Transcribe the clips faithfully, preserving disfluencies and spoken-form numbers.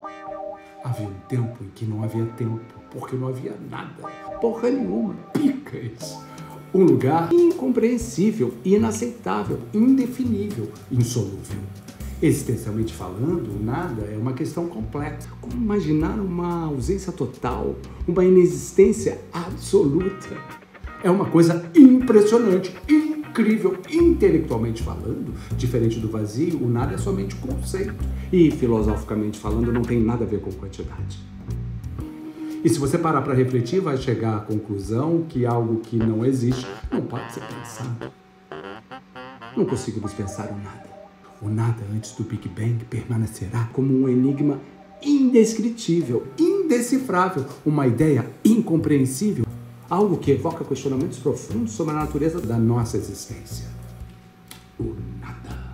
Havia um tempo em que não havia tempo, porque não havia nada, porra nenhuma, picas. Um lugar incompreensível, inaceitável, indefinível, insolúvel. Existencialmente falando, o nada é uma questão complexa. Como imaginar uma ausência total, uma inexistência absoluta? É uma coisa impressionante, incrível, intelectualmente falando. Diferente do vazio, o nada é somente conceito. E, filosoficamente falando, não tem nada a ver com quantidade. E se você parar para refletir, vai chegar à conclusão que algo que não existe não pode ser pensado. Não conseguimos pensar o nada. O nada antes do Big Bang permanecerá como um enigma indescritível, indecifrável, uma ideia incompreensível, algo que evoca questionamentos profundos sobre a natureza da nossa existência. O nada.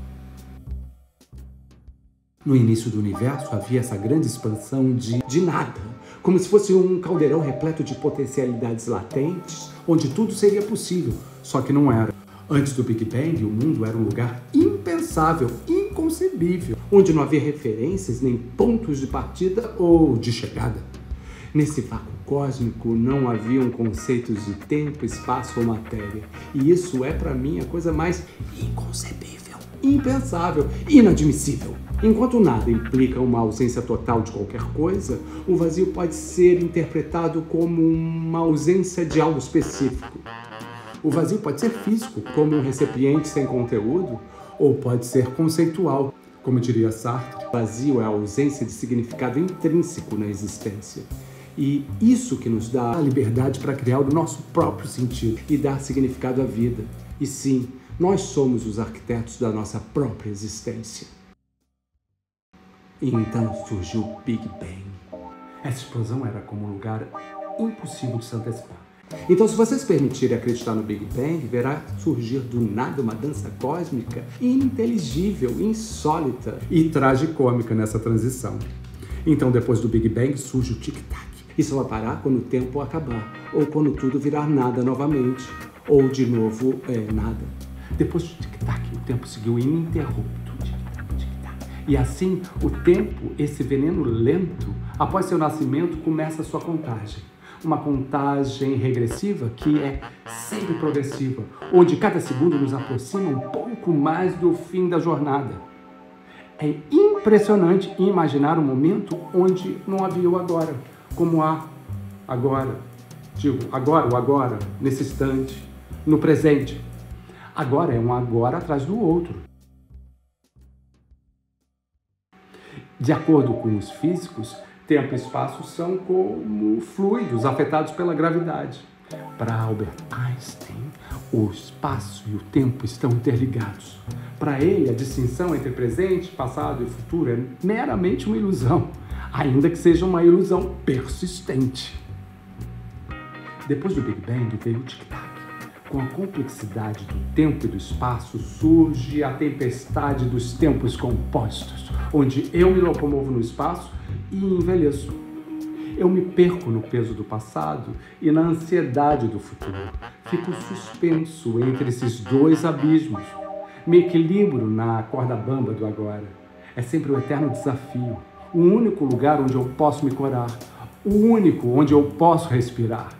No início do universo havia essa grande expansão de, de nada, como se fosse um caldeirão repleto de potencialidades latentes, onde tudo seria possível, só que não era. Antes do Big Bang, o mundo era um lugar impensável, inconcebível, onde não havia referências nem pontos de partida ou de chegada. Nesse vácuo cósmico não haviam conceitos de tempo, espaço ou matéria. E isso é, para mim, a coisa mais inconcebível, impensável, inadmissível. Enquanto nada implica uma ausência total de qualquer coisa, o vazio pode ser interpretado como uma ausência de algo específico. O vazio pode ser físico, como um recipiente sem conteúdo, ou pode ser conceitual, como diria Sartre. O vazio é a ausência de significado intrínseco na existência. E isso que nos dá a liberdade para criar o nosso próprio sentido e dar significado à vida. E sim, nós somos os arquitetos da nossa própria existência. E então surgiu o Big Bang. Essa explosão era como um lugar impossível de se antecipar. Então, se vocês permitirem acreditar no Big Bang, verá surgir do nada uma dança cósmica ininteligível, insólita e tragicômica nessa transição. Então, depois do Big Bang, surge o tic-tac. Isso vai parar quando o tempo acabar, ou quando tudo virar nada novamente, ou de novo é, nada. Depois do tic-tac, o tempo seguiu ininterrupto. Tic-tac, tic-tac. E assim, o tempo, esse veneno lento, após seu nascimento, começa a sua contagem. Uma contagem regressiva que é sempre progressiva, onde cada segundo nos aproxima um pouco mais do fim da jornada. É impressionante imaginar um momento onde não havia o agora, como há agora. Digo, agora, o agora, nesse instante, no presente. Agora é um agora atrás do outro. De acordo com os físicos, tempo e espaço são como fluidos afetados pela gravidade. Para Albert Einstein, o espaço e o tempo estão interligados. Para ele, a distinção entre presente, passado e futuro é meramente uma ilusão, ainda que seja uma ilusão persistente. Depois do Big Bang veio o tic-tac. Com a complexidade do tempo e do espaço surge a tempestade dos tempos compostos, onde eu me locomovo no espaço e envelheço. Eu me perco no peso do passado e na ansiedade do futuro. Fico suspenso entre esses dois abismos. Me equilibro na corda bamba do agora. É sempre o eterno desafio. O único lugar onde eu posso me curar. O único onde eu posso respirar.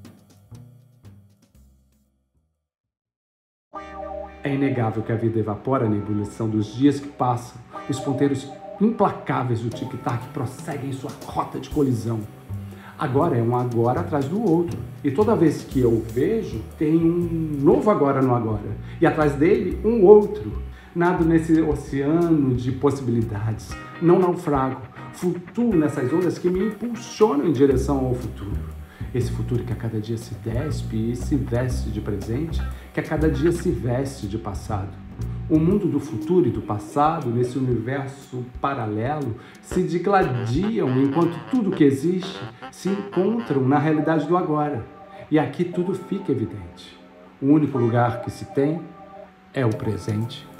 É inegável que a vida evapora na ebulição dos dias que passam. Os ponteiros implacáveis do tic-tac prosseguem sua rota de colisão. Agora é um agora atrás do outro. E toda vez que eu vejo, tem um novo agora no agora. E atrás dele, um outro. Nado nesse oceano de possibilidades. Não naufrago. Flutuo nessas ondas que me impulsionam em direção ao futuro. Esse futuro que a cada dia se despe e se veste de presente, que a cada dia se veste de passado. O mundo do futuro e do passado, nesse universo paralelo, se digladiam enquanto tudo que existe se encontram na realidade do agora. E aqui tudo fica evidente. O único lugar que se tem é o presente.